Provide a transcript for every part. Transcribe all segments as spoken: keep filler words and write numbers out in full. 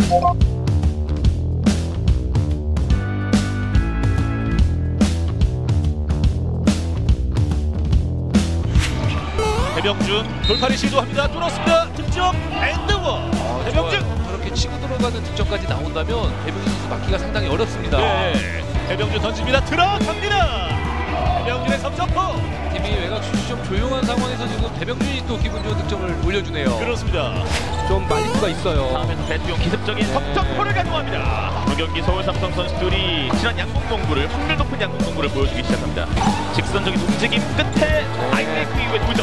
배병준 돌파를 시도합니다. 뚫었습니다. 득점 엔드원. 아, 배병준 좋아요. 그렇게 치고 들어가는 득점까지 나온다면 배병준 선수 막기가 상당히 어렵습니다. 네. 배병준 던집니다. 들어갑니다. 배병준의 삼점포. 팀이 외곽 슛이 좀 조용한 상황에서 지금 배병준이 또 기분 좋은 득점을 올려주네요. 그렇습니다. 좀 말릴 수가 있어요. 다음에서 배주영 기습적인 네. 석점포를 가동합니다. 이 경기 서울 삼성 선수들이 친한 양궁농구를 확률 높은 양궁농구를 보여주기 시작합니다. 직선적인 움직임 끝에 아이브레이크 이후의 두 점.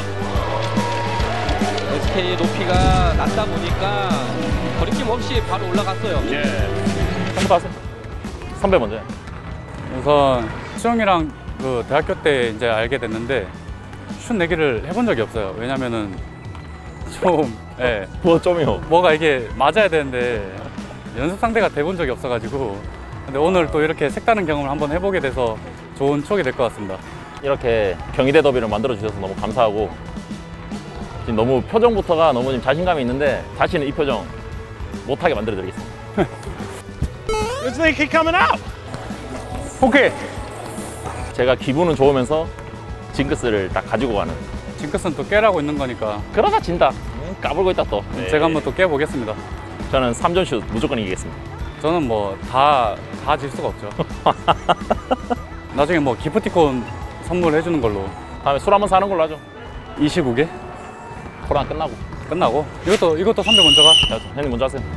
에스케이의 높이가 낮다 보니까 거리낌 없이 바로 올라갔어요. 예. 한번 가세요. 선배 먼저. 우선 수영이랑 그 대학교 때 이제 알게 됐는데 슛 내기를 해본 적이 없어요. 왜냐면은 좀 예, 뭐 점이요. 뭐가 이게 맞아야 되는데 연습 상대가 돼본 적이 없어가지고 근데 오늘 또 이렇게 색다른 경험을 한번 해보게 돼서 좋은 추억이 될 것 같습니다. 이렇게 경희대 더비를 만들어 주셔서 너무 감사하고 지금 너무 표정부터가 너무 지금 자신감이 있는데 다시는 이 표정 못하게 만들어 드리겠습니다. It's the kick coming out. 오케이. 제가 기분은 좋으면서 징크스를 딱 가지고 가는. 징크스는 또 깨라고 있는 거니까 그러다 진다. 음, 까불고 있다 또. 네. 제가 한번 또 깨보겠습니다. 저는 삼 점 슛 무조건 이기겠습니다. 저는 뭐 다 다 질 수가 없죠. 나중에 뭐 기프티콘 선물해 주는 걸로. 다음에 술 한번 사는 걸로 하죠. 이 시국에 코로나 끝나고. 끝나고 이것도 이것도 선배 먼저 가. 자, 형님 먼저 하세요.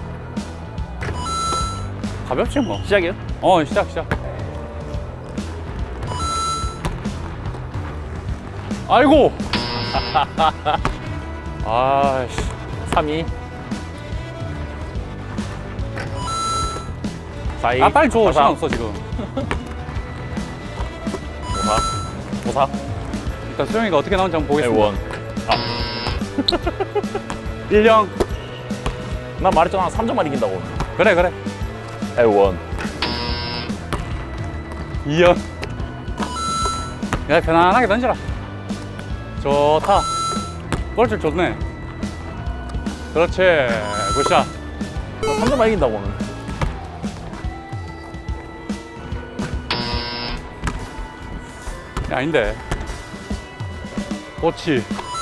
가볍지 뭐. 시작이에요? 어 시작 시작. 아이고. 아씨. 삼 이. 사 이. 아 빨리 줘. 사, 시간 없어 지금. 오 사. 오 사. 일단 수영이가 어떻게 나오는지 한번 보겠습니다. 원. 아. 일 영. 난 말했잖아. 삼 점만 이긴다고. 그래 그래. 원. 이 영. 야 편안하게 던져라. 좋다. 볼줄 좋네. 그렇지. 굿샷. 삼 점만 이긴다고 오늘. 야, 아닌데. 그렇지.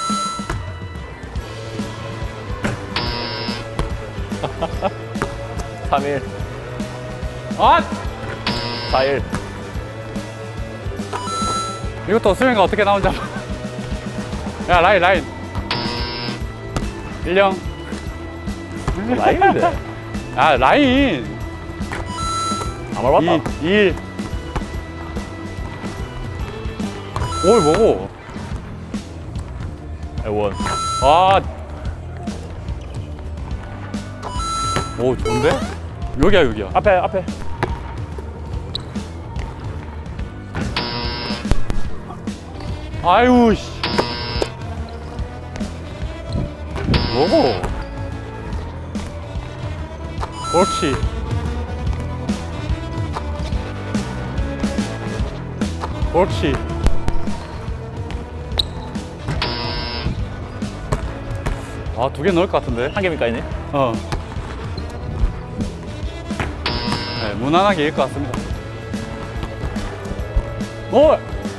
삼 일. 아! 사 일. 이것도 수영이가 어떻게 나오는지 한번. 야 라인 라인. 일 영. 라인인데. 아 라인. 아말 봤다. 이, 일. 뭘 뭐고? 원. 아. 오 좋은데? 여기야 여기야. 앞에 앞에. 아유 씨. 뭐고? 그렇지. 그렇지. 아, 두 개 넣을 것 같은데? 한 개입니까, 이네? 어. 네, 무난하게 이길 것 같습니다. 오!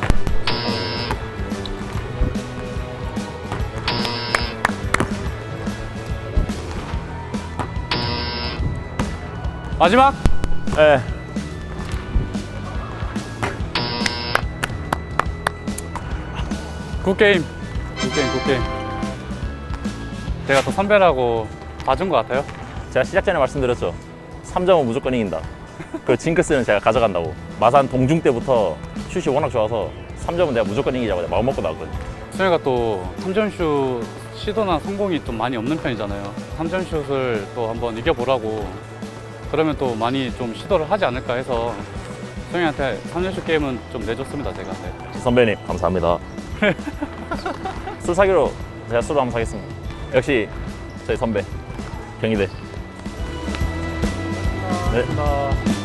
마지막? 네. 굿게임. 굿게임, 굿게임. 제가 또 선배라고 봐준 것 같아요. 제가 시작 전에 말씀드렸죠. 삼 점은 무조건 이긴다. 그 징크스는 제가 가져간다고. 마산 동중 때부터 슛이 워낙 좋아서 삼 점은 내가 무조건 이기자고 내가 마음 먹고 나왔거든요. 수영이가 또 삼 점 슛 시도나 성공이 좀 많이 없는 편이잖아요. 삼 점 슛을 또 한번 이겨보라고. 그러면 또 많이 좀 시도를 하지 않을까 해서 수영이한테 삼 점 슛 게임은 좀 내줬습니다, 제가. 네. 선배님, 감사합니다. 술 사기로 제가 술을 한번 사겠습니다. 역시 저희 선배, 경희대. 네. 감사합니다.